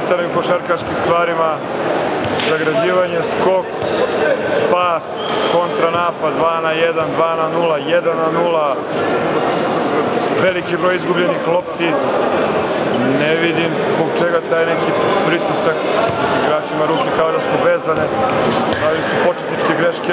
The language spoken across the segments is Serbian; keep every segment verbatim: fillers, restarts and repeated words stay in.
elementarim košarkaškim stvarima, zagrađivanje, skok, pas, kontranapad, dva na jedan, dva na nula, jedan na nula, veliki broj izgubljenih lopti. Ne vidim zbog čega taj neki pritisak, igračima ruke kao da su vezane, ali su početničke greške.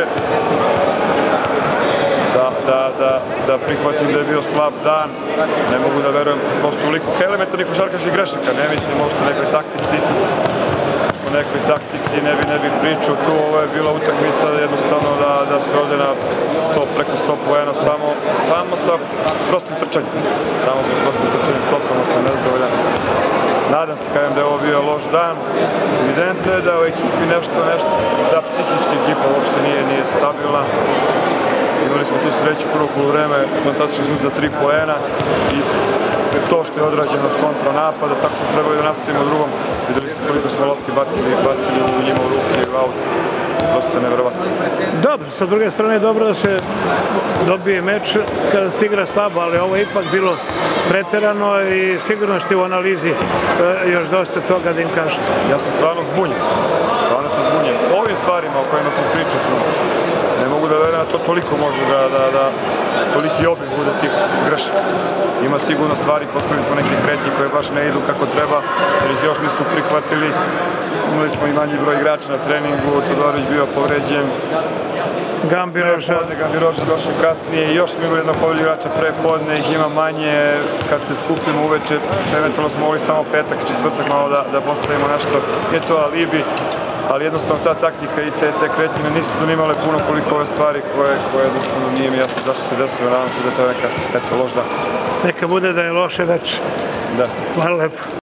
Da, da, da, da prihvatim da je bio slab dan, ne mogu da verujem prosto uliko elementarnih košarkaških grešaka, ne mislim možda o nekoj taktici, o nekoj taktici ne bi, ne bi pričao tu, ovo je bila utakmica jednostavno da, da se ode na sto, preko sto poena samo, samo sa prostim trčanjem, samo sa prostim trčanjem, totalno sam nezadovoljan. Nadam se, kažem da je ovo bio loš dan, evidentno je da u ekipi nešto, nešto, da psihička ekipa uopšte nije, nije stabilna. Imali smo tu sreću prvo poluvreme, fantastični sud za tri poena i to što je odrađeno od kontranapada, tako smo trebali da nastavimo u drugom. Videli ste koliko smo lopti bacili, bacili u njima u ruke i u auto. Prosto je nevjerovatno. Dobro, sa druge strane je dobro da se dobije meč kada se igra slabo, ali ovo je ipak bilo preterano i sigurno ste u analizi još dosta toga da im kažete. Ja sam stvarno zbunjen, stvarno sam zbunjen. Ovim stvarima o kojima sam pričao sam, ne mogu da verujem da to toliko može da, da, da toliki obim bude tih grešaka. Ima sigurno stvari, postavili smo neke kretnje koje baš ne idu kako treba, jer ih još nisu prihvatili. Imali smo i manji broj igrača na treningu, Todorović bio povređen. Gambiroša. Gambiroša došao kasnije i još smo imali jednog povređenog igrača pre podne, ih ima manje, kad se skupimo uveče, eventualno smo mogli samo petak i četvrtak malo da, da postavimo nešto, je to alibi, ali jednostavno ta taktika i te, te kretnje nisu zanimale puno koliko ove stvari koje, koje jednostavno nije mi jasno zašto se desilo, nadam se da je to neka, eto, loš dan. Neka bude da je loše već. Da. Hvala lepo.